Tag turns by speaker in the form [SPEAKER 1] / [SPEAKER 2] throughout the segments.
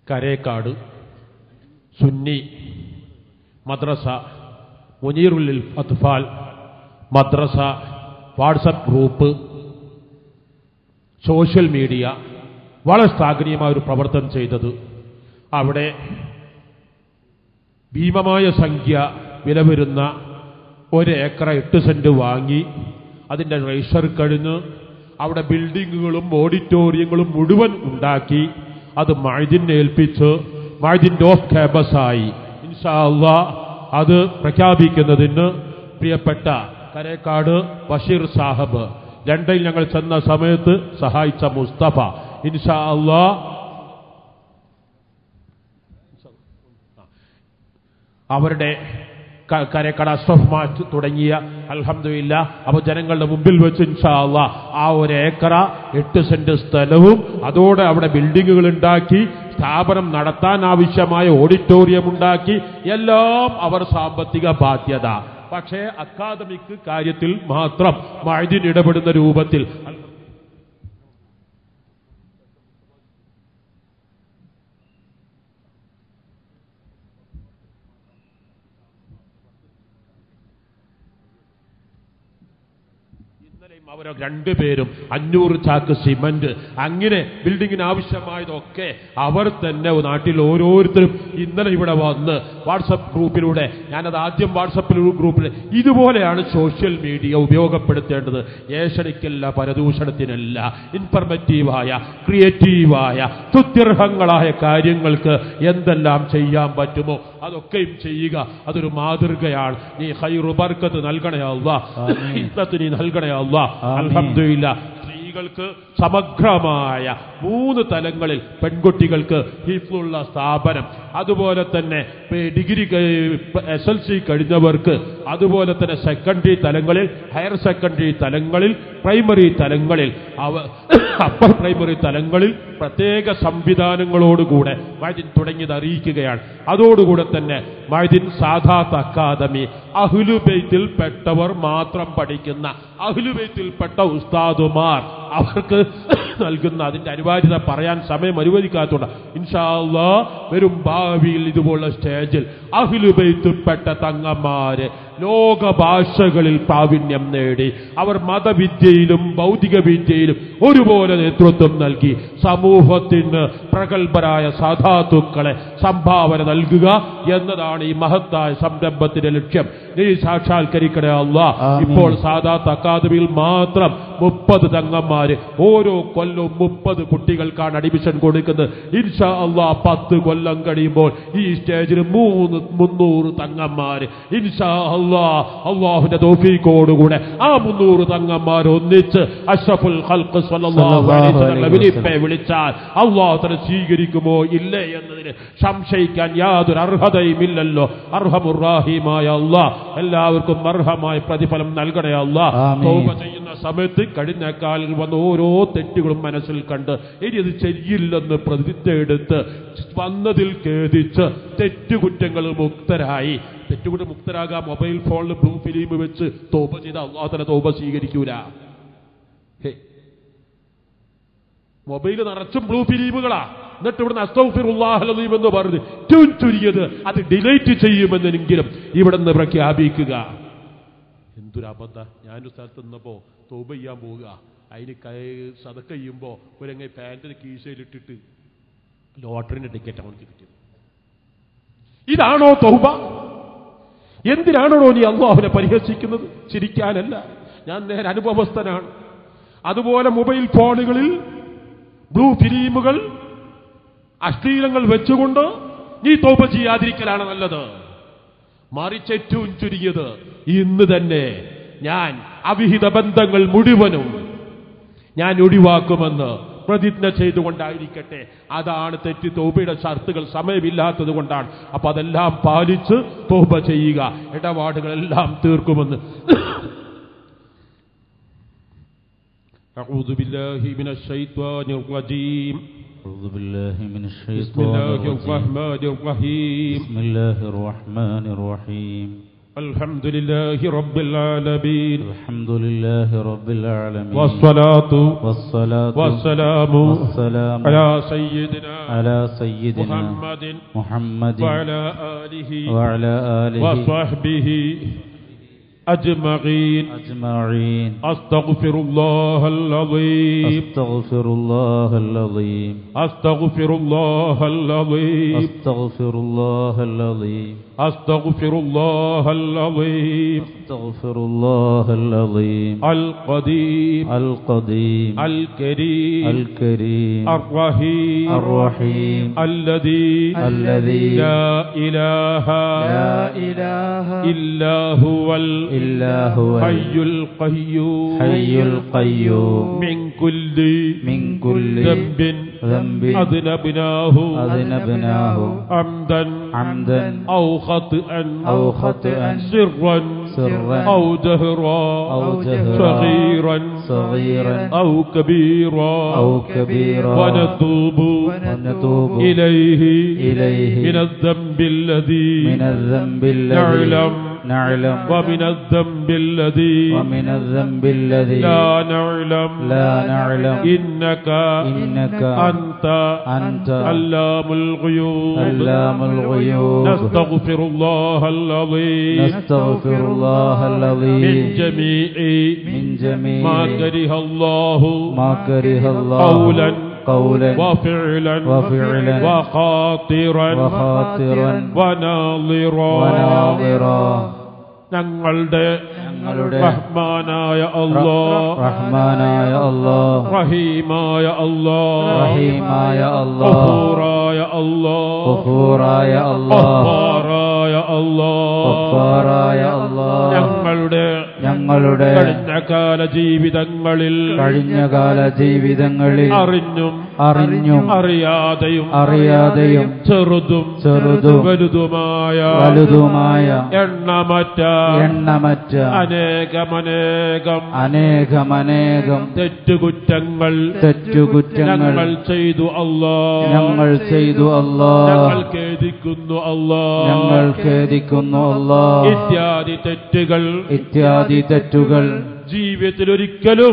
[SPEAKER 1] കരേക്കാട് സുന്നി മദ്രസ മുനീറുൽ അത്ഫാൽ മദ്രസ വാട്സപ്പ് ഗ്രൂപ്പ് സോഷ്യൽ മീഡിയ വളരെ ശ്ലാഘനീയമായ ഒരു പ്രവർത്തനം ചെയ്തത്. അവിടെ ഭീമമായ സംഖ്യ വില വരുന്ന 1 ഏക്കർ 8 സെന്റ് വാങ്ങി അതിൻ്റെ രജിസ്റ്റർ കഴിഞ്ഞ് അവിടെ ബിൽഡിങ്ങുകളും ഓഡിറ്റോറിയങ്ങളും മുഴുവൻ ഉണ്ടാക്കി അത് മഅ്ദിനെ ഏൽപ്പിച്ച് മഅ്ദിൻ ഓഫ് ക്യാമ്പസായി ഇൻഷാ അല്ലാഹ് അത് പ്രഖ്യാപിക്കുന്നതിന് പ്രിയപ്പെട്ട കരേക്കാട് ബഷീർ സാഹിബ് ലണ്ടനിൽ ഞങ്ങൾ ചെന്ന സമയത്ത് സഹായിച്ച മുസ്തഫ ഇൻഷാ അല്ലാഹ് അവരുടെ കരേക്കാട് അഷ്റഫ് മാറ്റ് തുടങ്ങിയ അൽഹംദുലില്ലാ അപ്പോൾ ജനങ്ങളുടെ മുമ്പിൽ വെച്ച് ഇൻഷാ അല്ലാഹ് ആ 1 ഏക്കർ 8 സെന്റ് സ്ഥലവും അതോടെ അവിടെ ബിൽഡിങ്ങുകൾ ഉണ്ടാക്കി സ്ഥാപനം നടത്താൻ ആവശ്യമായ ഓഡിറ്റോറിയം ഉണ്ടാക്കി എല്ലാം അവർ സാമ്പത്തിക ബാധ്യത. പക്ഷേ അക്കാദമിക് കാര്യത്തിൽ മാത്രം മഅ്ദിൻ ഇടപെടുന്ന രൂപത്തിൽ അവർ 2 പേരും 500 ചാക്ക് സിമന്റ് അങ്ങനെ ബിൽഡിങ്ങിന് ആവശ്യമായതൊക്കെ അവർ തന്നെ നാട്ടിൽ ഓരോരുത്തരും ഇന്നലെ ഇവിടെ വന്ന് വാട്സപ്പ് ഗ്രൂപ്പിലൂടെ ഞാനത് ആദ്യം വാട്സപ്പ് ഗ്രൂപ്പിൽ ഇതുപോലെയാണ് സോഷ്യൽ മീഡിയ ഉപയോഗപ്പെടുത്തേണ്ടത്. ഏഷണിക്കല്ല, പരദൂഷണത്തിനല്ല, ഇൻഫർമേറ്റീവായ ക്രിയേറ്റീവായ സ്തുത്യർഹങ്ങളായ കാര്യങ്ങൾക്ക് എന്തെല്ലാം ചെയ്യാൻ പറ്റുമോ അതൊക്കെയും ചെയ്യുക. അതൊരു മാതൃകയാണ്. നീ ഖൈറു ബർക്കത്ത് നൽകണേ അല്ലാഹ്, ഇസ്സത്ത് നീ നൽകണേ അല്ലാഹ്. അൽഹംദുലില്ലാ സ്ത്രീകൾക്ക് സമഗ്രമായ 3 തലങ്ങളിൽ പെൺകുട്ടികൾക്ക് ഹിഫ്ളുള്ള സ്ഥാപനം, അതുപോലെ തന്നെ ഡിഗ്രി SLC കഴിഞ്ഞവർക്ക്, അതുപോലെ തന്നെ സെക്കൻഡറി തലങ്ങളിൽ, ഹയർ സെക്കൻഡറി തലങ്ങളിൽ, പ്രൈമറി തലങ്ങളിൽ, അപ്പർ പ്രൈമറി തലങ്ങളിൽ പ്രത്യേക സംവിധാനങ്ങളോടുകൂടെ മഅ്ദിൻ തുടങ്ങിയത് അറിയിക്കുകയാണ്. അതോടുകൂടെ തന്നെ മഅ്ദിൻ സാദാത്ത് അക്കാദമി അഹ്ലുബൈത്തിൽ പെട്ടവർ മാത്രം പഠിക്കുന്ന അഹ്ലുബൈത്തിൽപ്പെട്ട ഉസ്താദുമാർ അവർക്ക് നൽകുന്ന അതിന്റെ അനിവാര്യത പറയാൻ സമയം അനുവദിക്കാത്തതുകൊണ്ട് ഇൻഷാ അല്ലാഹ് വരും ഭാവിയിൽ ഇതുപോലുള്ള സ്റ്റേജിൽ അഹ്ലുബൈത്തിൽപ്പെട്ട തങ്ങന്മാര് ലോക ഭാഷകളിൽ പ്രാവീണ്യം നേടി അവർ മതവിദ്യയിലും ഭൗതിക വിദ്യയിലും ഒരുപോലെ നേതൃത്വം നൽകി സമൂഹത്തിന് പ്രഗത്ഭരായ സാദാത്തുക്കളെ സംഭാവന നൽകുക എന്നതാണ് ഈ മഹത്തായ സംരംഭത്തിന്റെ ലക്ഷ്യം. നീ സാക്ഷാത്കരിക്കണേ അല്ലാഹ്. ഇപ്പോൾ സാദാത്ത് അക്കാദമിയിൽ മാത്രം 30 തങ്ങന്മാര് ഓരോ കൊല്ലവും 30 കുട്ടികൾക്കാണ് അഡ്മിഷൻ കൊടുക്കുന്നത്. ഇൻഷാ അല്ലാഹ് 10 കൊല്ലം കഴിയുമ്പോൾ ഈ സ്റ്റേജിൽ 300 തങ്ങന്മാര് ഇൻഷാ അല്ലാഹ് അല്ലാഹുവിന്റെ തൗഫീഖോടുകൂടെ ആ 300 തങ്ങന്മാർ ഒന്നിച്ച് അഷ്റഫുൽ ഖൽഖ് സ്വല്ലല്ലാഹു അലൈഹി വസല്ലം വിളിച്ചാൽ അല്ലാഹു തആല സ്വീകരിക്കുമോ ഇല്ലേ എന്നതിന് സംശയിക്കാൻ യാതൊരു അർഹതയും ഇല്ലല്ലോ. അർഹമുർ റഹീമായ അല്ലാഹ് എല്ലാവർക്കും അർഹമായ പ്രതിഫലം നൽകണേ അല്ലാഹ്. തൗബ ചെയ്യുന്ന സമയത്ത് കഴിഞ്ഞ കാലിൽ വന്ന ഓരോ തെറ്റുകളും മനസ്സിൽ കണ്ട് ഇനി അത് ചെയ്യില്ലെന്ന് പ്രതിജ്ഞ എടുത്ത് വന്നതിൽ ഖേദിച്ച് തെറ്റുകുറ്റങ്ങൾ മുക്തരായി. തെറ്റുകുറ്റ മുക്തരാകാം. മൊബൈൽ ഫോണിൽ ബ്ലൂ ഫിലിം വെച്ച് തൗബ ചെയ്ത അല്ലാഹു തആല തൗബ സ്വീകരിക്കൂല. മൊബൈൽ നിറച്ചും ബ്ലൂ ഫിലിമുകളാ. എന്നിട്ട് ഇവിടുന്ന് അസ്തഗ്ഫിറുല്ലാഹൽ അസീം എന്ന് പറഞ്ഞ് ചുരുങ്ങിയത് അത് ഡിലീറ്റ് ചെയ്യുമെന്നെങ്കിലും ഇവിടുന്ന് പ്രഖ്യാപിക്കുക. എന്തൊരു അബദ്ധ. ഞാനൊരു സ്ഥലത്ത് നിന്നപ്പോ തൗബ ചെയ്യാൻ പോവുക. അതിന് സദക്ക ചെയ്യുമ്പോ ഒരങ്ങ പാന്റിന് കീശയിലിട്ടിട്ട് ലോട്ടറിന്റെ ടിക്കറ്റ് അവർക്ക് കിട്ടിയത്. ഇതാണോ തൗബ? എന്തിനാണോ നീ അല്ലാഹുവിനെ പരിഹസിക്കുന്നത്? ചിരിക്കാനല്ല, ഞാൻ നേരെ അനുഭവസ്ഥനാണ്. അതുപോലെ മൊബൈൽ ഫോണുകളിൽ ബ്ലൂ ഫിലിമുകൾ അശ്ലീലങ്ങൾ വെച്ചുകൊണ്ട് നീ തൗബ ചെയ്യാതിരിക്കലാണ് നല്ലത്. മറിച്ച് ഏറ്റവും ചുരുങ്ങിയത് ഇന്ന് തന്നെ ഞാൻ അവിഹിത ബന്ധങ്ങൾ മുഴുവനും ഞാൻ ഒഴിവാക്കുമെന്ന് പ്രതിജ്ഞ ചെയ്തുകൊണ്ടായിരിക്കട്ടെ. അതാണ് തെറ്റ്. തൗബയുടെ ഷർത്തുകൾ സമയമില്ലാത്തത് കൊണ്ടാണ്. അപ്പൊ അതെല്ലാം പാലിച്ച് തൗബ ചെയ്യുക. ഇടപാടുകളെല്ലാം തീർക്കുമെന്ന്. أعوذ بالله من الشيطان الرجيم.
[SPEAKER 2] أعوذ بالله من
[SPEAKER 1] بسم
[SPEAKER 2] الشيطان
[SPEAKER 1] الله
[SPEAKER 2] الرجيم.
[SPEAKER 1] الرحمن الرحيم.
[SPEAKER 2] بسم الله الرحمن الرحيم.
[SPEAKER 1] الحمد لله رب العالمين
[SPEAKER 2] الحمد لله رب العالمين
[SPEAKER 1] والصلاة والسلام
[SPEAKER 2] على
[SPEAKER 1] سيدنا محمد وعلى آله وصحبه أجمعين أستغفر الله العظيم
[SPEAKER 2] أستغفر الله العظيم
[SPEAKER 1] أستغفر الله العظيم
[SPEAKER 2] أستغفر الله العظيم
[SPEAKER 1] أستغفر الله العظيم
[SPEAKER 2] أستغفر الله العظيم
[SPEAKER 1] القديم الكريم الرحيم الذي لا إله إلا هو الحي القيوم من كل ذنب أذنبناه عمدا أو خطأ سرا أو جهرا صغيرا أو كبيرا ونتوب إليه من الذنب الذي نعلم ومن الذنب الذي لا نعلم إنك أنت علام الغيوب نستغفر الله العظيم من جميع ما كره الله قولا وفعلا وخاطرا وناظرا ഞങ്ങളുടെ റഹ്മാനായ അല്ലാഹ് റഹീമായ അല്ലാഹ് ഗഫൂറായ അല്ലാഹ് ഞങ്ങളുടെ കഴിഞ്ഞകാല ജീവിതങ്ങളിൽ അറിഞ്ഞും അറിയാതെയും ചെറുതും വലുതുമായ എണ്ണമറ്റ അനേകമനേകം തെറ്റുകുറ്റങ്ങൾ ഞങ്ങൾ ചെയ്തു അല്ലാഹ് ഞങ്ങൾ ഖേദിക്കുന്നു അല്ലാഹ് ഇത്യാദി തെറ്റുകൾ ജീവിതത്തിലൊരിക്കലും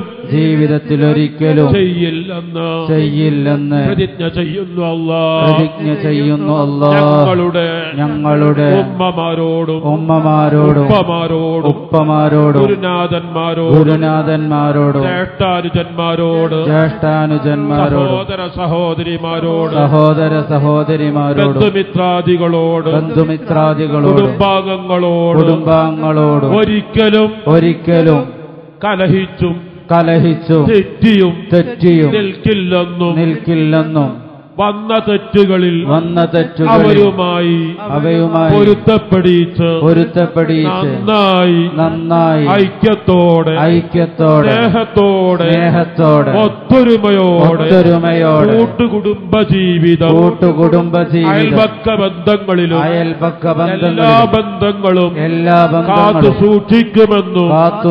[SPEAKER 1] ചെയ്യില്ലെന്ന് പ്രതിജ്ഞ ചെയ്യുന്നു അല്ലാഹ് ഞങ്ങളുടെ ഉമ്മമാരോടും ഗുരുനാഥന്മാരോടും ജ്യേഷ്ഠാനുജന്മാരോട് സഹോദര സഹോദരിമാരോട് ബന്ധുമിത്രാദികളോട് കുടുംബാംഗങ്ങളോട് ഒരിക്കലും കലഹിച്ചും തെറ്റിയും നിൽക്കില്ലെന്നും വന്ന തെറ്റുകളിൽ അവരുമായി പൊരുത്തപ്പെടിച്ച് നന്നായി ഐക്യത്തോടെ സ്നേഹത്തോടെ ഒത്തൊരുമയോടെ കൂട്ടുകുടുംബ ജീവിതം അയൽപക്ക ബന്ധങ്ങളിലും എല്ലാ ബന്ധങ്ങളും കാത്തു സൂക്ഷിക്കുമെന്നും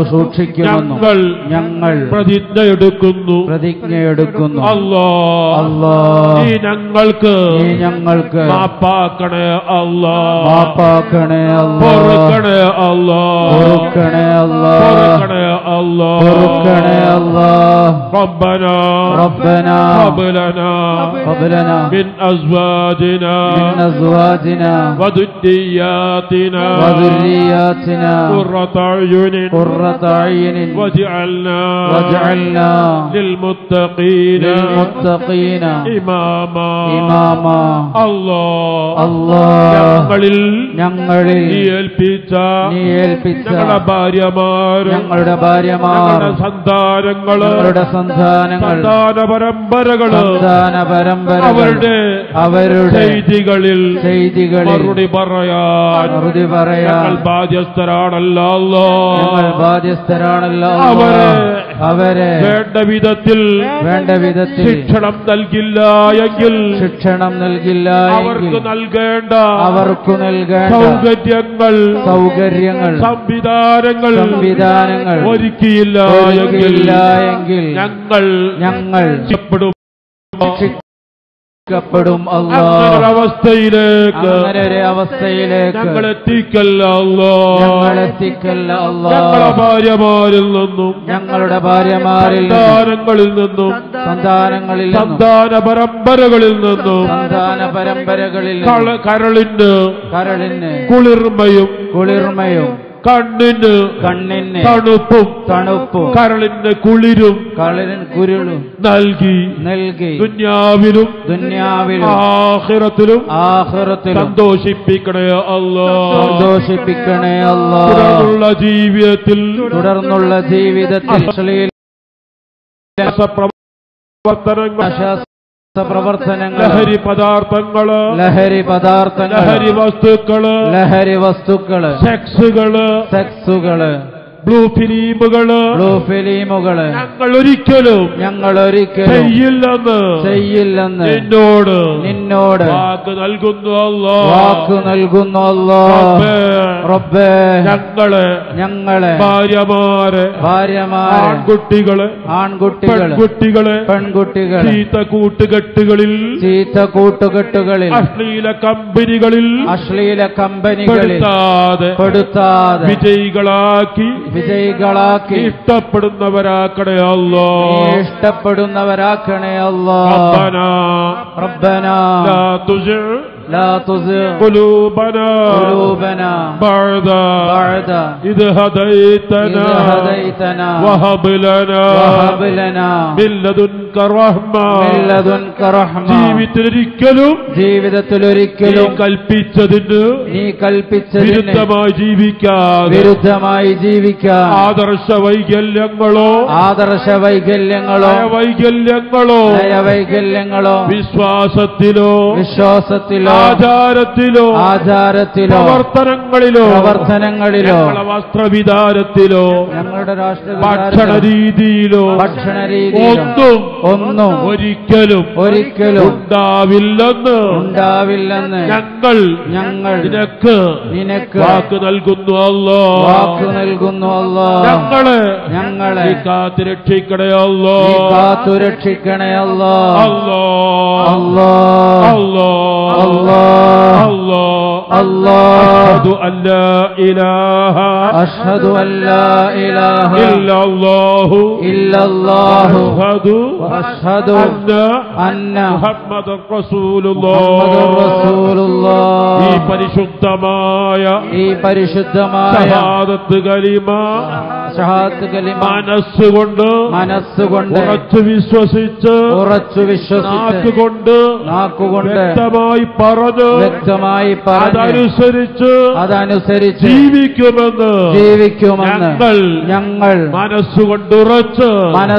[SPEAKER 1] ഞങ്ങൾ പ്രതിജ്ഞയെടുക്കുന്നു അല്ലാഹ് ഞങ്ങൾക്ക് മാപ്പാക്കണേ അല്ലാഹ് പൊറുക്കണേ അല്ലാഹ് ربنا هب لنا من أزواجنا وذرياتنا قرة أعين واجعلنا للمتقين إماما ഞങ്ങളിൽ നീ ഏൽപ്പിച്ച ഞങ്ങളുടെ ഭാര്യമാർ സന്താന പരമ്പരകൾ അവരുടെ ചെയ്തികളിൽ മറുപടി പറയാൻ ഞങ്ങൾ ബാധ്യസ്ഥരാണല്ലോ അവരെ വേണ്ട വിധത്തിൽ ശിക്ഷണം നൽകില്ല എങ്കിൽ അവർക്ക് നൽകേണ്ട സൗകര്യങ്ങൾ സംവിധാനങ്ങൾ ഒരുക്കിയില്ല എങ്കിൽ ഞങ്ങൾ
[SPEAKER 2] പ്പെടും
[SPEAKER 1] അവസ്ഥയിലേക്ക്
[SPEAKER 2] ഞങ്ങളെത്തിക്കല്ല
[SPEAKER 1] ഞങ്ങളുടെ ഭാര്യമാരിൽ നിന്നും
[SPEAKER 2] ഞങ്ങളുടെ ഭാര്യമാരിൽ
[SPEAKER 1] നിന്നും
[SPEAKER 2] സന്താനങ്ങളിൽ
[SPEAKER 1] സന്താന പരമ്പരകളിൽ നിന്നും കരളിന് കുളിർമയും കണ്ണിന് തണുപ്പും കരളിന് കുരുളും നൽകി ദുനിയാവിലും ആഖിറത്തിലും സന്തോഷിപ്പിക്കണേ അല്ലാഹ്. തുടർന്നുള്ള ജീവിതത്തിൽ പ്രവർത്തനങ്ങൾ ലഹരി വസ്തുക്കള് സെക്സുകള് ബ്ലൂ ഫിലിമുകള് ഞങ്ങൾ ഒരിക്കലും ചെയ്യില്ലെന്ന് നിന്നോട് വാക്ക് നൽകുന്നു അല്ലാഹ്. റബ്ബേ ഞങ്ങളെ ഭാര്യമാരെ ആൺകുട്ടികളെ പെൺകുട്ടികളെ ചീത്ത കൂട്ടുകെട്ടുകളിൽ അശ്ലീല കമ്പനികളിൽ പെടുത്താതെ വിജയികളാക്കി ഇഷ്ടപ്പെടുന്നവരാക്കണേ അല്ലാഹ്. റബ്ബനാ لا تزغ قلوبنا بعد إذ هديتنا وهب لنا من لدنك رحمة ജീവിതത്തിലൊരിക്കലും നീ കൽപ്പിച്ചതിന് വിരുദ്ധമായി ജീവിക്കാൻ ആദർശ വൈകല്യങ്ങളോ വിശ്വാസത്തിലോ ആചാരത്തിലോ പ്രവർത്തനങ്ങളിലോ വസ്ത്രവിധാനത്തിലോ ഭക്ഷണ രീതിയിലോ ഒന്നും ഒരിക്കലും ഉണ്ടാവില്ലെന്ന് ഞങ്ങൾ നിനക്ക് വാക്ക് നൽകുന്നു അല്ലാഹ്. ഞങ്ങളെ കാത്തുരക്ഷിക്കണേ അല്ലാഹ്. أشهد أن لا إله إلا الله وأشهد أن محمد رسول الله. ഈ പരിശുദ്ധമായ ഷഹാദത്ത് കലിമ മനസ്സുകൊണ്ട് ഉറച്ചു വിശ്വസിച്ച് നാക്കുകൊണ്ട് വ്യക്തമായി അതനുസരിച്ച് ജീവിക്കുമെന്ന് ഞങ്ങൾ മനസ്സുകൊണ്ടുറച്ച്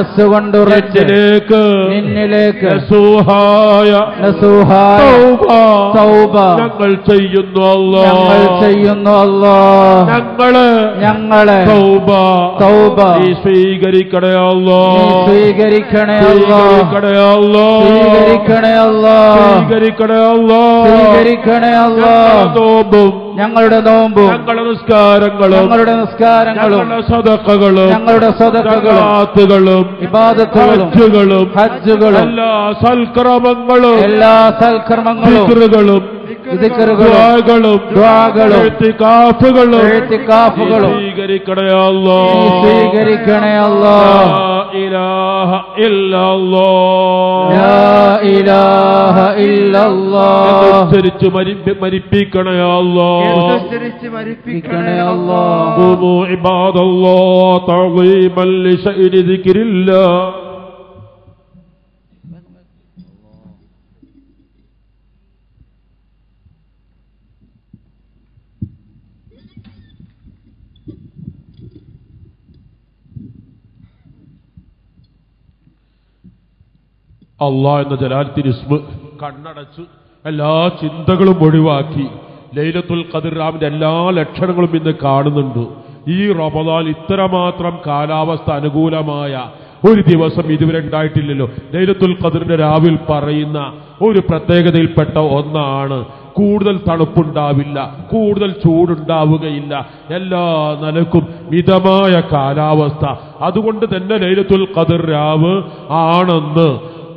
[SPEAKER 1] നിന്നിലേക്ക് ഞങ്ങൾ ചെയ്യുന്നു അല്ലാഹ്. ഞങ്ങളെ സ്വീകരിക്കണേ അല്ലാഹ്. ഞങ്ങളുടെ നോമ്പും ഞങ്ങളുടെ നിസ്കാരങ്ങളും ഞങ്ങളുടെ സദഖകളും ഇബാദത്തുകളും ഹജ്ജുകളും എല്ലാ സൽക്കർമ്മങ്ങളും ദുആകളും ഇഅ്തികാഫുകളും സ്വീകരിക്കണേ അല്ലാഹ്. ഇലാഹ ഇല്ലല്ലാഹ് മരിപ്പിക്കണേ അല്ലാഹ്. ഖൂമൂ ഇബാദല്ലാഹ് തഅളീമൻ ലിശഅനി ദിക്രില്ലാഹ്. അല്ലാഹ് എന്ന ജലാലത്തിന് ഇസ്മ കണ്ണടച്ച് എല്ലാ ചിന്തകളും ഒഴിവാക്കി ലൈലത്തുൽ ഖദ്ർ രാവിന്റെ എല്ലാ ലക്ഷണങ്ങളും ഇന്ന് കാണുന്നുണ്ട്. ഈ റമദാൻ ഇത്രമാത്രം കാലാവസ്ഥ അനുകൂലമായ ഒരു ദിവസം ഇതുവരെ ഉണ്ടായിട്ടില്ലല്ലോ. ലൈലത്തുൽ ഖദ്റിന്റെ രാവിൽ പറയുന്ന ഒരു പ്രത്യേകതയിൽപ്പെട്ട ഒന്നാണ് കൂടുതൽ തണുപ്പുണ്ടാവില്ല, കൂടുതൽ ചൂടുണ്ടാവുകയില്ല, എല്ലാ നിലക്കും മിതമായ കാലാവസ്ഥ. അതുകൊണ്ട് തന്നെ ലൈലത്തുൽ ഖദ്ർ രാവ് ആണെന്ന്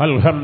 [SPEAKER 1] الحمد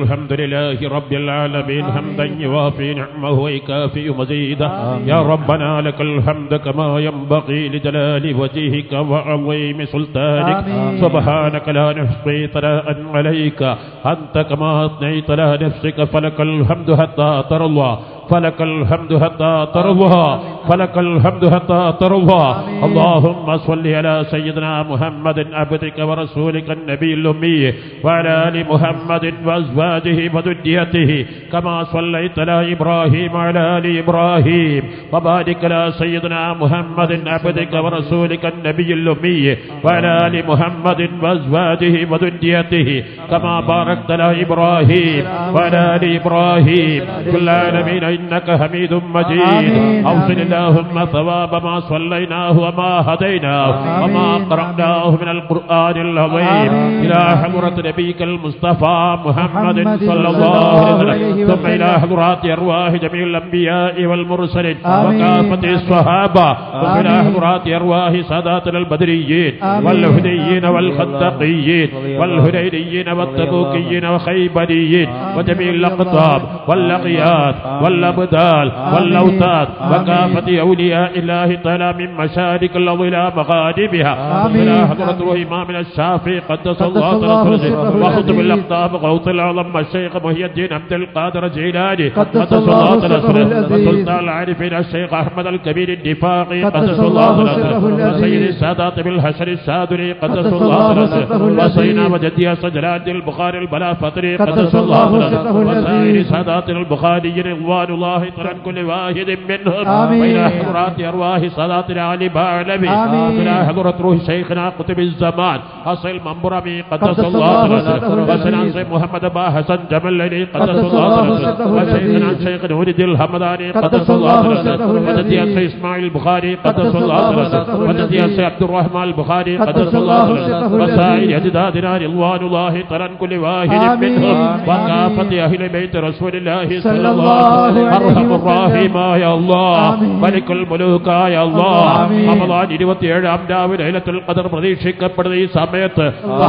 [SPEAKER 1] لله رب العالمين حمدا يوافي نعمه ويكافئ مزيدا يا ربنا لك الحمد كما ينبغي لجلال وجهك وعظيم سلطانك سبحانك لا نحصي ثناء عليك أنت كما أثنيت على نفسك فلك الحمد حتى ترضى فلك الحمد حتى ترضى فلك الحمد حتى ترضى اللهم صل على سيدنا محمد عبدك ورسولك النبي الأمي وعلى آل محمد وأزواجه وذريته كما صليت على إبراهيم وعلى آل إبراهيم وبارك على سيدنا محمد عبدك ورسولك النبي الأمي وعلى آل محمد وأزواجه وذريته كما باركت على إبراهيم وعلى آل إبراهيم في العالمين إنك حميد مجيد أوصل اللهم ثواب ما صليناه وما هديناه وما قرأناه من القرآن العظيم إلى حضرة نبيك المصطفى محمد صلى الله عليه وسلم ثم إلى حضرات أرواح جميع الأنبياء والمرسلين وكافة الصحابة وإلى حضرات أرواح ساداتنا البدريين والهديين والخندقيين والهريريين والتبوكيين وخيبريين وجميع الأقطاب واللقيات والأبدال والأوتاد وكافة أولياء الله تعالى من مشارق الأرض إلى مغاربها وإلى حضرة إمامنا الشافعي قدس الله سره وخطب الأقطاب غوث العظم الشيخ محي الدين عبد القادر الجيلاني قدس الله سره وسلطان العارفين الشيخ أحمد الكبير الدفاقي قدس الله سره وسيد السادات بالحشر السادري قدس الله سره وسيدنا وجدي سجلان البخاري البلا فطري قدس الله سره وسائر سادات البخاري رضوان الله تعالى كل واحد منهم وإلى حضرات أرواح ساداتنا علي بعلمي وإلى حضرة روح شيخنا قطب الزمان أصل منبرمي قدس الله سره وسيدنا شيخ محمد با حسن جملني قدس الله سره وشيخنا شيخ نورد الحمداني قدس الله سره وجدي الشيخ إسماعيل البخاري قدس الله سره وجدي الشيخ عبد الرحمن البخاري قدس الله سره وسائر أجدادنا رضوان الله تعالى كل واحد منهم وكافة أهل بيت رسول الله صلى الله عليه وسلم أرحم الراحمين يا الله ملك الملوك يا الله റമദാൻ 27-ാം രാവ് ലൈലത്തുൽ ഖദർ പ്രതീക്ഷിക്കപ്പെടുന്ന ഈ സമയത്ത്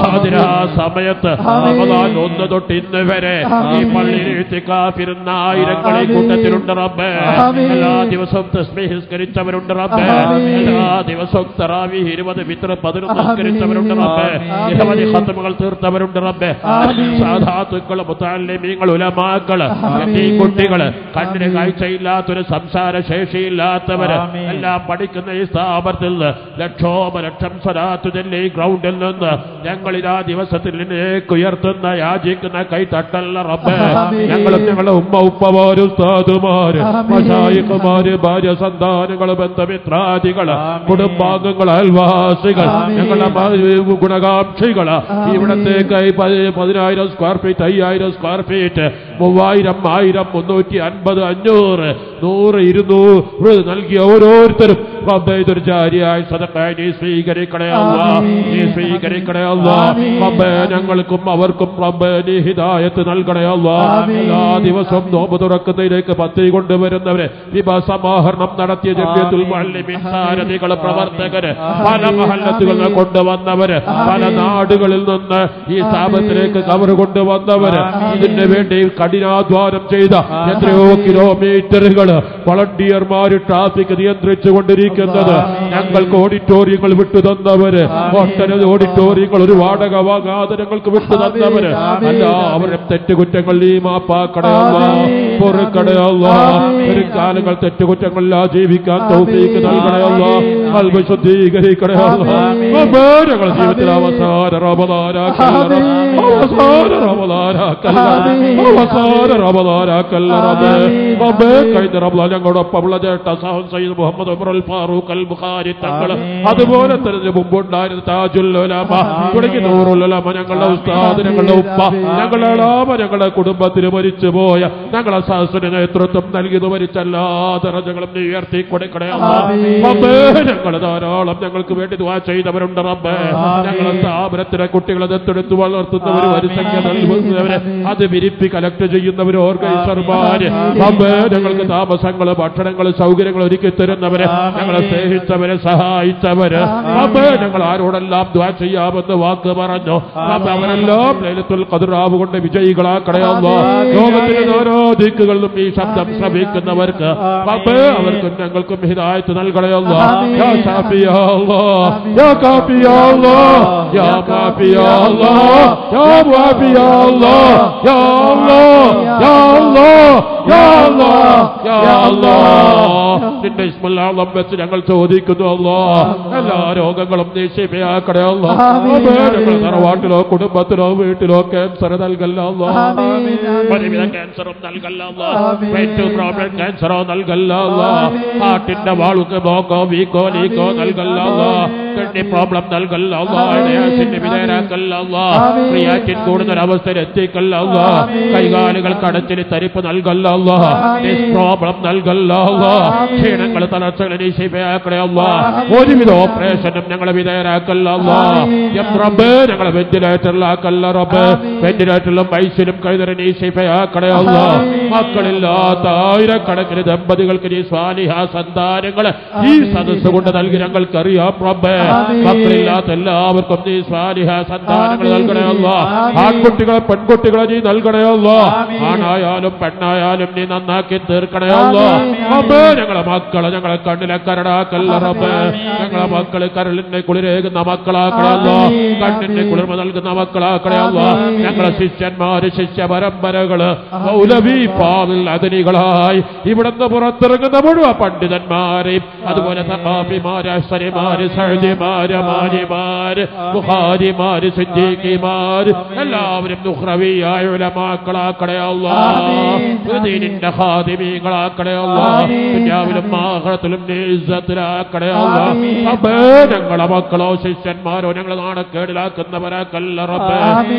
[SPEAKER 1] സമയത്ത് റമദാൻ 1 തൊട്ട് ഇന്ന് വരെ ഈ പള്ളിയിൽ ഇഅ്തികാഫിരുന്ന ആയിരങ്ങളെ കൂട്ടത്തിലുണ്ട് റബ്ബേ എല്ലാ ദിവസവും തസ്ബീഹ് നിസ്കരിച്ചവരുണ്ട് റബ്ബേ എല്ലാ ദിവസവും തറാവീഹ് 20 വിത്ർ 11 നിസ്കരിച്ചവരുണ്ട് റബ്ബേ നിരവധി ഖത്മുകൾ തീർത്തവരുണ്ട് റബ്ബേ സാദാത്തുക്കൾ മുതഅല്ലിമീങ്ങൾ ഉലമാക്കൾ ഈ കുട്ടികൾ കണ്ണിന് കാഴ്ചയില്ലാത്തൊരു സംസാര ശേഷിയില്ലാത്തവര് എല്ലാം പഠിക്കുന്ന ഈ സ്ഥാപനത്തിൽ ലക്ഷം സ്വലാത്ത് ചൊല്ലി ഗ്രൗണ്ടിൽ നിന്ന് ഞങ്ങൾ ഇതാ ദിവസത്തിൽ നിന്നേക്ക് ഉയർത്തുന്ന യാചിക്കുന്ന കൈതട്ടല്ല റബ്ബേ ഞങ്ങളും ഞങ്ങളുടെ ഉപ്പമാര് ഉസ്താദുമാര് മശായിഖുമാര് ഭാര്യ സന്താനങ്ങൾ ബന്ധമിത്രാദികൾ കുടുംബാംഗങ്ങൾ അയൽവാസികൾ ഞങ്ങളുടെ ഗുണകാംക്ഷികൾ ഇവിടത്തേക്ക് 10,000 സ്ക്വയർ ഫീറ്റ് 5,000 സ്ക്വയർ ഫീറ്റ് 3,000 1000 350 500 100 200 നൽകിയ ഓരോരുത്തരും റബ്ബേ ഇതൊരു ജാരിയായി സദഖായി നീ സ്വീകരിക്കണേ അല്ലാഹ് നീ സ്വീകരിക്കണേ അല്ലാഹ് റബ്ബേ ഞങ്ങൾക്കും അവർക്കും റബ്ബേ നീ ഹിദായത്ത് നൽകണേ അല്ലാഹ് എല്ലാ ദിവസവും നോമ്പ് തുറക്കുന്നതിലേക്ക് പത്രി കൊണ്ടുവരുന്നവരെ വിഭവസമാഹരണം നടത്തിയ ജമിയത്തുൽ മുഅല്ലിമീൻ സാരഥികൾ പ്രവർത്തകര് പല മഹല്ലത്തുകളിൽ കൊണ്ടുവന്നവര് പല നാടുകളിൽ നിന്ന് ഈ സ്ഥാപനത്തിലേക്ക് കവർ കൊണ്ടുവന്നവര് ഇതിന് വേണ്ടി കഠിനാധ്വാനം ചെയ്ത എത്രയോ കിലോമീറ്ററുകൾ വളണ്ടിയർമാര് ട്രാഫിക് നിയന്ത്രിച്ചു കൊണ്ടിരിക്കുന്നത് ഞങ്ങൾക്ക് ഓഡിറ്റോറിയങ്ങൾ വിട്ടു തന്നവര് ഒട്ടനവധി ഓഡിറ്റോറിയങ്ങൾ ഒരു വാടക വാങ്ങാതെ ഞങ്ങൾക്ക് വിട്ടു തന്നവര് എല്ലാവരും തെറ്റുകുറ്റങ്ങൾ നീ മാപ്പാക്കടയല്ല പൊറുക്കടയല്ല ഒരു കാലങ്ങൾ തെറ്റുകുറ്റങ്ങളിലാ ജീവിക്കാൻ തൗഫീഖ് നൽകണയല്ല ഖൽബ് ശുദ്ധീകരിക്കണയല്ല ഞങ്ങളുടെ ജീവിതത്തിൽ അവസാന റമദാനാക്കല്ല റബ്ബേ കഴിഞ്ഞ റമദാൻ ഞങ്ങളോടൊപ്പമുള്ള ചേട്ട സയ്യിദ് മുഹമ്മദ് ഉമർ അൽ ഫാറൂഖ് അൽ ബുഖാരി തങ്ങൾ അതുപോലെ തന്നെ മുമ്പുണ്ടായിരുന്ന താജുൽ ഉലമ തുടങ്ങി നൂറുൽ ഉലമ ഞങ്ങളുടെ ഉസ്താദ് ഞങ്ങളുടെ ഉപ്പ ഞങ്ങളുടെ അളാമ ഞങ്ങളുടെ കുടുംബത്തിന് മരിച്ചുപോയ ഞങ്ങളെ സഹസ്ര നേതൃത്വം നൽകിയത് മരിച്ച എല്ലാ ദറജകളും നീ ഉയർത്തി കൊടുക്കണേ അല്ലാഹ് ഞങ്ങൾ ധാരാളം ഞങ്ങൾക്ക് വേണ്ടി ദുആ ചെയ്തവരുണ്ട് റബ്ബേ. ഞങ്ങളെ സ്ഥാപനത്തിലെ കുട്ടികളെ ദത്തെടുത്ത് വളർത്തുന്നവർ, വരിസംഖ്യ നൽകുന്നവര്, അത് വിരിപ്പി കലക്ട് ചെയ്യുന്നവർ, ഓർഗനൈസർമാര് റബ്ബേ, ഞങ്ങൾക്ക് താമസങ്ങള്, ഭക്ഷണങ്ങള്, സൗകര്യങ്ങൾ ഒരുക്കി തരുന്നവര്, ഞങ്ങളെ സ്നേഹിച്ചവരെ, സഹായിച്ചവര് റബ്ബേ, ഞങ്ങൾ ആരോടെല്ലാം ദുആ ചെയ്യാമെന്ന് വാക്ക് പറഞ്ഞു റബ്ബേ, അവരെല്ലാം ലൈലത്തുൽ ഖദ്ർ കൊണ്ട് വിജയികളാക്കണേ അല്ലാഹ്. ലോകത്തിലെ ഓരോ ദിക്കുകളിലും ഈ ശബ്ദം ശ്രവിക്കുന്നവർക്ക് റബ്ബേ, അവർക്കും ഞങ്ങൾക്കും ഹിദായത്ത് നൽകണേ അല്ലാഹ്. യാ ശാഫി യാ അല്ലാഹ്, യാ കാഫി യാ അല്ലാഹ്, യാ കാഫി യാ അല്ലാഹ്, യാ മുആഫി യാ അല്ലാഹ്, യാ അല്ലാഹ്, യാ അല്ലാഹ്, യാ അല്ലാഹ്, യാ അല്ലാഹ്. നിന്റെ ഇസ്മുൽ അഅ്ലം വെച്ച് ഞങ്ങൾ ചോദിക്കുന്നു അല്ലാഹ്, എല്ലാ രോഗങ്ങളും നീ ശിഫയാക്കണേ അല്ലാഹ്. ഞങ്ങൾ തറവാട്ടിലോ കുടുംബത്തിലോ വീട്ടിലോ ക്യാൻസർ നൽകല്ല അല്ലാഹ്, പരിമിത ക്യാൻസറും നൽകല്ല അല്ലാഹ്, ബ്രെയിൻ പ്രോബ്ലം ക്യാൻസറോ നൽകല്ല അല്ലാഹ്, ഹാർട്ടിന്റെ വാളുക്ക് ബ്ലോക്കോ വീക്കോ ലീക്കോ നൽകല്ല അല്ലാഹ്, കിഡ്നി പ്രോബ്ലം നൽകല്ല അല്ലാഹ്, ഡയാലിസിന് വിധേയരാക്കല്ല അല്ലാഹ്, ക്രിയാറ്റിൻ കൂടുതലവസ്ഥയിൽ എത്തിക്കല്ല അല്ലാഹ്, കൈകാലുകൾ കടച്ചിൽ തരിപ്പ് നൽകല്ല അല്ലാഹ്, പ്രോബ്ലം നൽകല്ല അല്ലാഹ്, ക്ഷീണങ്ങൾ തളർച്ചകൾ നീ ശിഫയാക്കണേ അല്ലാഹ്. ഒരുവിധ ഓപ്പറേഷനും ഞങ്ങളെ വിധേയരാക്കല്ല അല്ലാഹ്. റബ്ബേ, ഞങ്ങളെ വെന്റിലേറ്ററിലാക്കല്ല റബ്ബേ, വെന്റിലേറ്ററിലും ഐസിലും കൈതറി നീ ശിഫയാക്കണേ അല്ലാഹ്. മക്കളില്ലാത്ത ആയിരക്കണക്കിന് ദമ്പതികൾക്ക് നീ സ്വാലിഹ സന്താനങ്ങളെ ഈ സദസ്സ് കൊണ്ട് നൽകി ഞങ്ങൾക്കറിയാം റബ്ബേ. മക്കളില്ലാത്ത എല്ലാവർക്കും നീ സ്വാലിഹ സന്താനങ്ങൾ നൽകണേ അല്ലാഹ്. ആൺകുട്ടികളെ പെൺകുട്ടികളെ നീ നൽകണേ അല്ലാഹ്. ആണായാലും പെണ്ണായാലും നീ നന്നാക്കി തീർക്കണേ അല്ലാഹ്. റബ്ബേ, ഞങ്ങളെ മക്കളെ ഞങ്ങളെ കണ്ണിലെ കരടാക്കല്ല റബ്ബേ. ഞങ്ങളെ മക്കള് കരളിനെ കുളിരേകുന്ന മക്കളാക്കണേ അല്ലാഹ്, കണ്ണിന്റെ കുളിർമ നൽകുന്ന മക്കളാക്കണേ അല്ലാഹ്. ഞങ്ങളെ ശിഷ്യന്മാര്, ശിഷ്യ പരമ്പരകള് മൗലവി പാവിൽ അതിനികളായി ഇവിടുന്ന് പുറത്തിറങ്ങുന്ന മുഴുവൻ പണ്ഡിതന്മാരെയും അതുപോലെ സഖാഫിമാര്, അശ്വരിമാര്, സഅദിമാര്, മാനിമാര്, ബുഖാരിമാര്, സിദ്ദീഖിമാര് എല്ലാവരും നുഹ്റവിയായ ഉലമാക്കളാക്കണേ അല്ലാഹ്. ദീനിന്റെ ഖാദിമീങ്ങളാക്കണേ അല്ലാഹ്. ദുനിയാവിലും ആഖിറത്തിലും നീ ഇസ്സത്തിലാക്കണേ അല്ലാഹ്. റബ്ബേ, ഞങ്ങളെ മക്കളോ ശിഷ്യന്മാരോ ഞങ്ങളെ നാണക്കേടിലാക്കുന്നവരാക്കല്ല റബ്ബേ,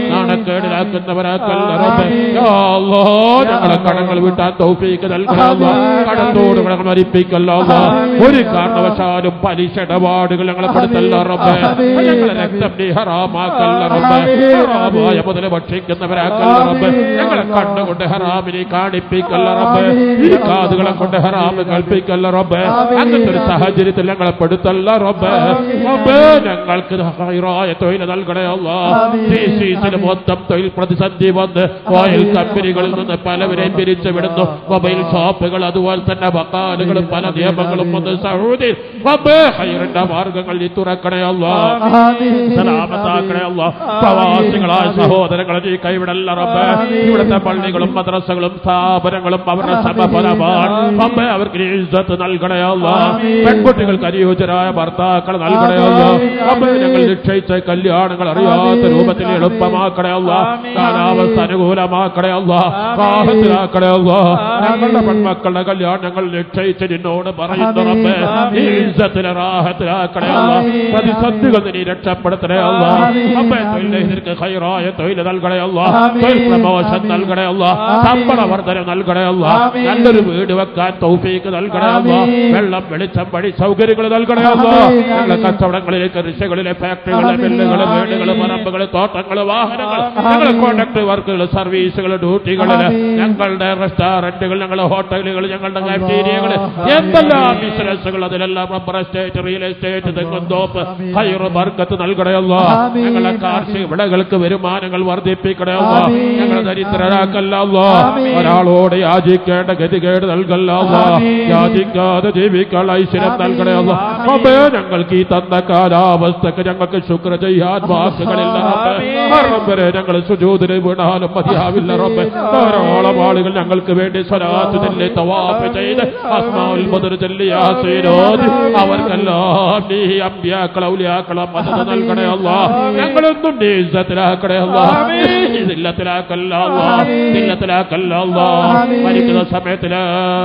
[SPEAKER 1] നാണക്കേടിലാക്കുന്നവരാക്കല്ല റബ്ബേ. യാ അല്ലാഹ്, ഞങ്ങളെ കടങ്ങൾ വീട്ടാൻ തൗഫീഖ് നൽകണേ അല്ലാഹ്. കടത്തോട് ഞങ്ങൾ മരിപ്പിക്കല്ല അല്ലാഹ്. ഒരു കാരണവശാലും പലിശ ഇടപാടുകൾ ഞങ്ങളെ പെടുത്തല്ല റബ്ബേ. ഞങ്ങളെ രക്തം നീ ഹറാമാക്കല്ല റബ്ബേ. ഹറാമായ മുതൽ ഭക്ഷിക്കുന്നവരാക്കല്ല റബ്ബേ. ഞങ്ങളെ കണ്ണുകൊണ്ട് ഹറാമിനെ കാണിപ്പിക്കല്ല റബ്ബേ. ഈ കാതുകളെ കൊണ്ട് ഹറാമ് കൽപ്പിക്കല്ല റബ്ബേ. അങ്ങനത്തെ ഒരു സാഹചര്യത്തിൽ ഞങ്ങളെ പെടുത്തല്ല റബ്ബേ. റബ്ബേ, ഞങ്ങൾക്ക് ഹൈറായ തൊഴിൽ നൽകണേ അല്ലാഹ്. ദേശീയത്തിന് മൊത്തം തൊഴിൽ പ്രതിസന്ധി വന്ന് ഓയിൽ കമ്പനികളിൽ നിന്ന് പലവരെയും പിരിച്ചു വിടുന്നു. മൊബൈൽ ഷോപ്പുകൾ, അതുപോലെ തന്നെ വക്കാലുകളും പല നിയമങ്ങളും വന്ന് സൗദി റബ്ബേ, ഹൈറിന്റെ മാർഗങ്ങൾ നീ തുറക്കണേ അല്ലാഹ്. സലാമത്താക്കണേ അല്ലാഹ്. പ്രവാസികളായ സഹോദരങ്ങളെ നീ കൈവിടല്ല റബ്ബേ. ഇവിടുത്തെ പള്ളികളും മദ്രസകളും സ്ഥാപനങ്ങളും അവരുടെ സമഫലമാണ് റബ്ബേ. അവർക്ക് നീ ഇസ്സത്ത് നൽകണേ അല്ലാഹ്. പെൺകുട്ടികൾക്ക് അനുയോജ്യരായ ഭർത്താക്കൾ നൽകണേ അല്ലാഹ്. റബ്ബേ, ഞങ്ങൾ നിശ്ചയിച്ച കല്യാണങ്ങൾ അറിയാത്ത രൂപത്തിൽ എളുപ്പമാക്കണേ അല്ലാഹ്. കാലാവസ്ഥ അനുകൂലമാക്കണേ അല്ലാഹ്. റാഹത്തിലാക്കണേ അല്ലാഹ്. ഞങ്ങളുടെ പെൺമക്കളുടെ കല്യാണം ഞങ്ങൾ നിശ്ചയിച്ച് നിന്നോട് പറയുന്നു റബ്ബേ, ഈ ഇസ്സത്തിലെ റാഹത്തിലാക്കണേ അല്ലാഹ്. പ്രതിസന്ധികൾ നീ രക്ഷപ്പെടുത്തണേ അല്ലാഹ്. റബ്ബേ, തൊഴിലിലേക്ക് ഖൈറായ തൊഴിൽ നൽകണേ അല്ലാഹ്. തൊഴിൽ പ്രമോഷൻ നൽകണേ അല്ലാഹ്. ശമ്പള വർധന നൽകണേ അല്ലാഹ്. നല്ലൊരു വീട് വെക്കാൻ തൗഫീഖ് നൽകണേ അല്ലാഹ്. വെള്ളം, വെളിച്ചം, വഴി സൗകര്യങ്ങൾ നൽകണേ അല്ലാഹ്. ഞങ്ങളുടെ കച്ചവടങ്ങളിലേക്ക്, കൃഷികളിലെ ഫാക്ടറികളെ, മില്ലുകള്, വീടുകള്, പറമ്പുകള്, തോട്ടങ്ങള്, വാഹനങ്ങൾ, ഞങ്ങളുടെ കോൺട്രാക്ട് വർക്കുകൾ, സർവീസുകൾ, ഡ്യൂട്ടികളില്, ഞങ്ങളുടെ റെസ്റ്റോറന്റുകൾ, ഞങ്ങളുടെ ഹോട്ടലുകൾ, ഞങ്ങളുടെ കാഫ്റ്റീരിയകൾ, എന്തെല്ലാം ബിസിനസ്സുകൾ, അതിലെല്ലാം റബ്ബർ എസ്റ്റേറ്റ്, റിയൽ എസ്റ്റേറ്റ്, തെങ്ങുംതോപ്പ്, ഖൈർ ബർക്കത്ത് നൽകണേ അല്ലാഹ്. ഞങ്ങളുടെ കാർഷിക വിളകൾക്ക് വരുമാനങ്ങൾ വർദ്ധിപ്പിക്കണേ അല്ലാഹ്. ഞങ്ങളെ ദരിദ്രരാക്കല്ല അല്ലാഹ്. ഒരാളോട് യാചിക്കേണ്ട ഗതികേട് നൽകല്ല അല്ലാഹ്. യാചിക്കാതെ ജീവിക്കാൻ ഐശ്വര്യം നൽകണേ അല്ലാഹ്. റബ്ബേ, ഞങ്ങൾക്ക് ഈ തന്ന കാലാവസ്ഥക്ക് ഞങ്ങൾക്ക് ശുക്ർ ചെയ്യാൻ വാക്കുകളില്ല റബ്ബേ. റബ്ബേ, ഞങ്ങൾ സുജൂദിൽ വീണാലും മതിയാവില്ല റബ്ബേ. ധാരാളം ആളുകൾ ഞങ്ങൾക്ക് വേണ്ടി സ്വലാത്ത് ചൊല്ലി തവാഫ് ചെയ്ത് അസ്മാഉൽ ബദർ ചൊല്ലി യാസീൻ ഓതി അവർക്കെല്ലാം നീ അമ്പിയാക്കൾ, ഔലിയാക്കളെ മദദ് നൽകണേ അല്ലാഹ്. ഞങ്ങളൊന്നും നീ ഇസ്സത്തിലാക്കണേ അല്ലാഹ്. ഇല്ലത്തിലാക്കല്ല അല്ലാഹ്. ഇല്ലത്തിലാക്കല്ല അല്ലാഹ്. മരിക്കുന്ന സമയത്ത് ലാ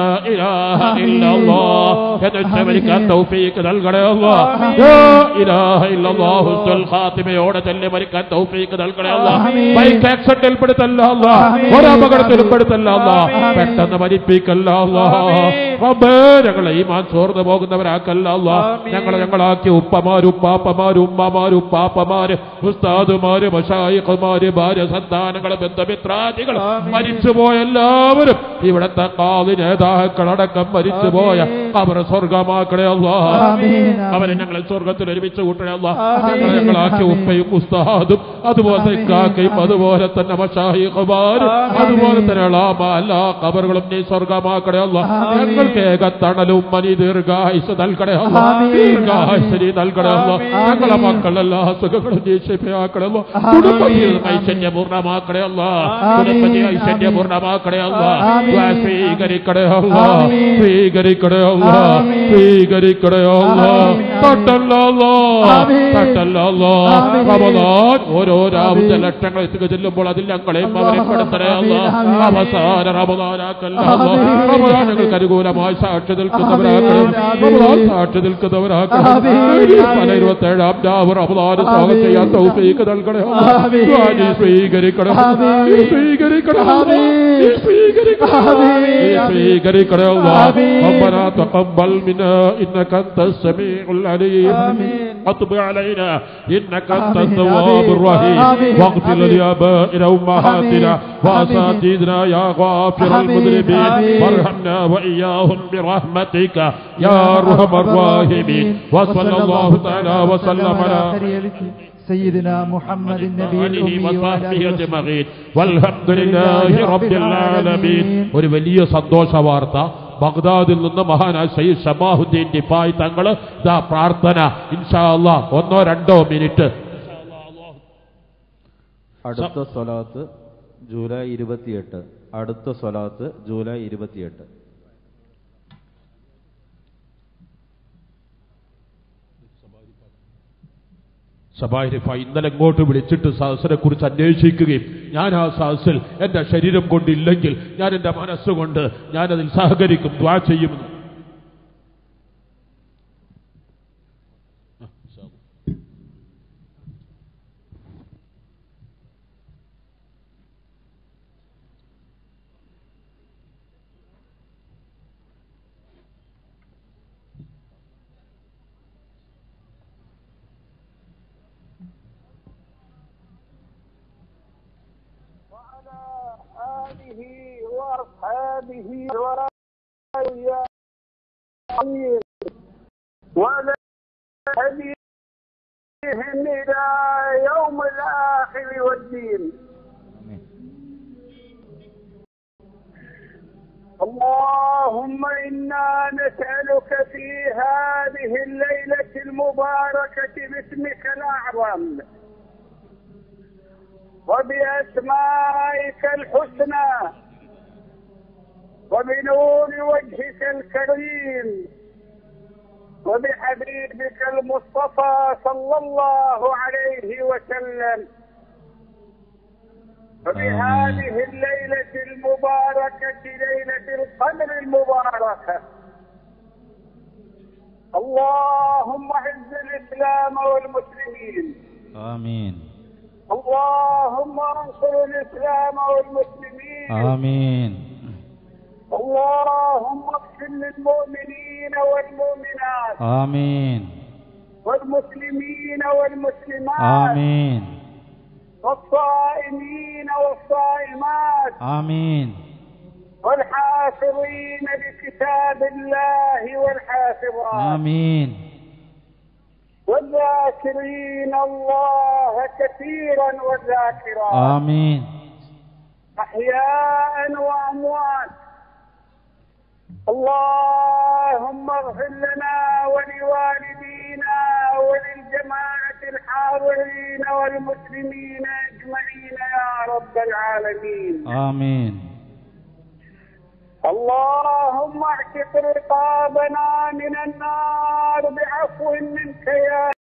[SPEAKER 1] ഇലാഹ ഇല്ലല്ലാഹ് എന്ന് മരിക്കാൻ തൗഫീഖ് നൽകണേ അല്ലാഹ്. ലാ ഇലാഹ ഇല്ലല്ലാഹ് ഹുസ്നുൽ ഖാത്തിമയോടെ ചൊല്ലി മരിക്കാൻ തൗഫീഖ് നൽകണേ അല്ലാഹ്. ബൈക്ക് ആക്സിഡന്റിൽ പെടുത്തല്ല അല്ലാഹ്. ഒരു അപകടത്തിൽ പെടുത്തല്ല അല്ലാഹ്. പെട്ടെന്ന് മരിപ്പിക്കല്ല അല്ലാഹ്. റബ്ബേ, ഞങ്ങളെ ഈമാൻ ചോർന്നു പോകുന്നവരാക്കല്ല കൊടുക്കല്ല അല്ലാ. ഞങ്ങളാക്കിയ ഉപ്പമാരും പാപ്പമാരും ഉമ്മമാരും പാപ്പമാര് ഉസ്താദുമാര് മശായിഖുമാര് ഭാര്യ സന്താനങ്ങള് ബന്ധമിത്രാദികൾ മരിച്ചുപോയ എല്ലാവരും ഇവിടത്തെ ഖാദി നേതാക്കളടക്കം മരിച്ചുപോയ അവർ സ്വർഗമാക്കണേ അല്ലാ. അവരെ ഞങ്ങളെ സ്വർഗത്തിൽ ഒരുമിച്ച് കൂട്ടണേ അല്ലാ. ഞങ്ങളാക്കിയ ഉപ്പയും ഉസ്താദും അതുപോലെ കാക്കയും അതുപോലെ തന്നെ മശായിഖുമാരും അതുപോലെ തന്നെ എല്ലാ ഖബറുകളും നീ സ്വർഗമാക്കണേ അല്ലാ. ഞങ്ങൾക്ക് ഏകത്തണലും മനി ദീർഘായുസ് നൽകണേ അല്ലാ. ദീർഘായുസ് നീ നൽകണേ അല്ലാ. ഞങ്ങളെ മക്കളെല്ലാ സുഖങ്ങളും നീ ശിഫയാക്കണേ അല്ലാ. കുടുംബജീവിതം ഐശ്വര്യപൂർണ്ണമാക്കണേ അല്ലാ. കുടുംബജീവിതം ഐശ്വര്യപൂർണ്ണമാക്കണേ അല്ലാ. സ്വീകരിക്കണേ അല്ലാ. സ്വീകരിക്കണേ അല്ലാ. സ്വീകരിക്കണേ അല്ലാ. തട്ടല്ല അല്ലാ. തട്ടല്ല അല്ലാ. റമദാൻ ഓരോ രാവിലെ ലക്ഷങ്ങൾ എത്തുക ചെല്ലുമ്പോൾ അതിൽ ഞങ്ങളെയും അവരെ പെടുത്തണേ അല്ലാ. അവസാന റമദാനാക്കല്ല അല്ലാ. റമദാൻ ഞങ്ങൾക്ക് അനുകൂലമായി സാക്ഷി നിൽക്കുന്നവരാക്കണം. റമദാൻ സാക്ഷി നിൽക്കുന്നവരാക്കണം. 27-ാം രാവ് റമദാൻ സ്വാഗതം ചെയ്യാൻ തൗഫീഖ് നൽകണേ അല്ലാ. സ്വീകരിക്കണേ സ്വീകരിക്കണേ സ്വീകരിക്കണേ അല്ലാ. ربنا تقبل منا إنك أنت السميع العليم وتب علينا إنك أنت التواب الرحيم واغفر لآبائنا وأمهاتنا وأساتذتنا يا غافر المذنبين وارحمنا وإياهم برحمتك يا أرحم الراحمين وصلى الله تعالى وسلم على
[SPEAKER 2] سيدنا محمد النبي
[SPEAKER 1] وصحبه أجمعين والحمد لله رب العالمين. ഒരു വലിയ സന്തോഷ വാർത്ത ബഗ്ദാദിൽ നിന്ന് മഹാനായ സയ്യിദ് ശമാഹുദ്ദീൻ ദിഫായി തങ്ങൾ ദാ പ്രാർത്ഥന ഇൻഷാ അല്ലാഹ് 1-2 മിനിറ്റ്.
[SPEAKER 3] അടുത്ത സ്വലാത്ത് ജൂലൈ 28. അടുത്ത സ്വലാത്ത് ജൂലൈ 28.
[SPEAKER 1] സബാഹിരിഫ ഇന്നലെ ഇങ്ങോട്ട് വിളിച്ചിട്ട് സദസ്സിനെ കുറിച്ച് അന്വേഷിക്കുകയും ഞാൻ ആ സദസ്സിൽ എന്റെ ശരീരം കൊണ്ടില്ലെങ്കിൽ ഞാൻ എന്റെ മനസ്സുകൊണ്ട് ഞാനതിൽ സഹകരിക്കും, ദ്വാ ചെയ്യുമെന്ന്.
[SPEAKER 4] وعلى هديهم إلى يوم الآخر والدين. اللهم إنا نسألك في هذه الليلة المباركة باسمك الأعظم وبأسمائك الحسنى وبنور وجهك الكريم وبحبيبك المصطفى صلى الله عليه وسلم وبهذه الليلة المباركة ليلة القدر المباركة. اللهم اعز الإسلام والمسلمين.
[SPEAKER 3] آمين.
[SPEAKER 4] اللهم انصر الإسلام والمسلمين.
[SPEAKER 3] آمين.
[SPEAKER 4] اللهم اغفر للمؤمنين والمؤمنات.
[SPEAKER 3] آمين.
[SPEAKER 4] والمسلمين والمسلمات.
[SPEAKER 3] آمين.
[SPEAKER 4] والصائمين والصائمات.
[SPEAKER 3] آمين.
[SPEAKER 4] والحافظين لكتاب الله والحافظات.
[SPEAKER 3] آمين.
[SPEAKER 4] والذاكرين الله كثيرا والذاكرات.
[SPEAKER 3] آمين.
[SPEAKER 4] أحياء وأموات. اللهم اغفر لنا ولوالدينا وللجماعة الحاضرين والمسلمين أجمعين يا رب العالمين.
[SPEAKER 3] آمين.
[SPEAKER 4] اللهم اعتق رقابنا من النار بعفو منك يا